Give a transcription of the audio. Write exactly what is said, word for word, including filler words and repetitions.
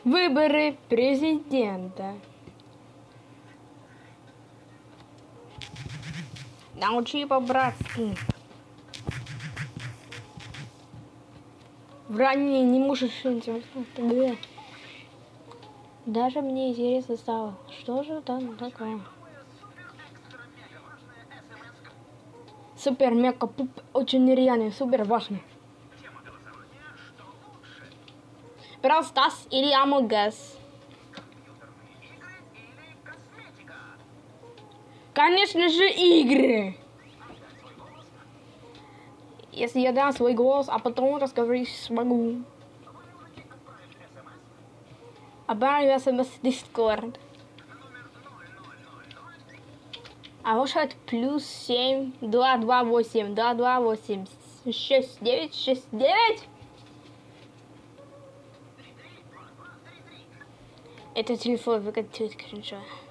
Выборы президента. Научи по-братски. Вранье не можешь. Даже мне интересно стало, что же там такое. Супер мега пуп очень нереальный, супер важный. Brawl Stars или Among Us? Конечно же, игры. Если я дам свой голос, а потом разговаривать смогу. Отправляю смс в Discord. А вот это плюс семь два два восемь два два восемь шесть девять шесть девять. Это телефон выкатит, конечно.